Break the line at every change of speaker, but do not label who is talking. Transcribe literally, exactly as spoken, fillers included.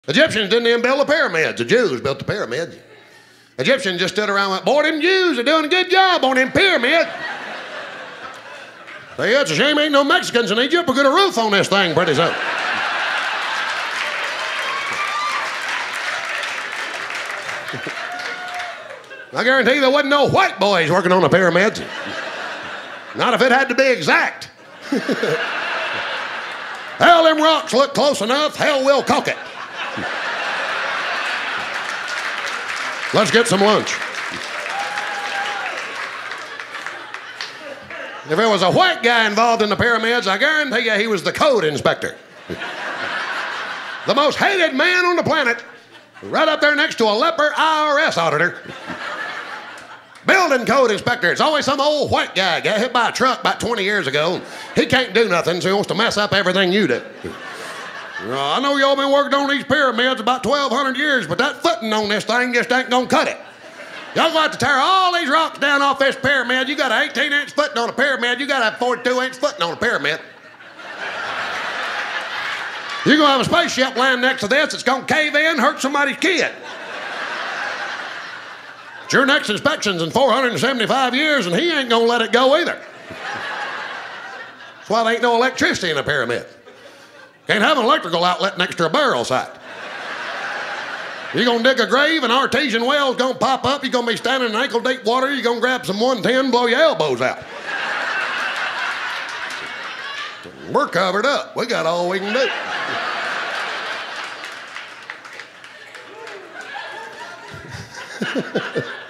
Egyptians didn't even build the pyramids. The Jews built the pyramids. Egyptians just stood around and went, boy, them Jews are doing a good job on them pyramids. Say, yeah, it's a shame ain't no Mexicans in Egypt. We'll get a roof on this thing pretty soon. I guarantee there wasn't no white boys working on the pyramids. Not if it had to be exact. Hell, them rocks look close enough. Hell, we'll cook it. Let's get some lunch. If there was a white guy involved in the pyramids, I guarantee you he was the code inspector. The most hated man on the planet, right up there next to a leper I R S auditor. Building code inspector. It's always some old white guy got hit by a truck about twenty years ago. He can't do nothing, so he wants to mess up everything you do. Uh, I know y'all been working on these pyramids about twelve hundred years, but that footing on this thing just ain't gonna cut it. Y'all gonna have to tear all these rocks down off this pyramid. You got an eighteen inch footing on a pyramid. You got a forty-two inch footing on a pyramid. You're gonna have a spaceship land next to this. It's gonna cave in, hurt somebody's kid. It's your next inspection's in four hundred seventy-five years, and he ain't gonna let it go either. That's why there ain't no electricity in a pyramid. Can't have an electrical outlet next to a burial site. You're gonna dig a grave, an artesian well's gonna pop up. You're gonna be standing in ankle deep water. You're gonna grab some one ten, blow your elbows out. We're covered up. We got all we can do.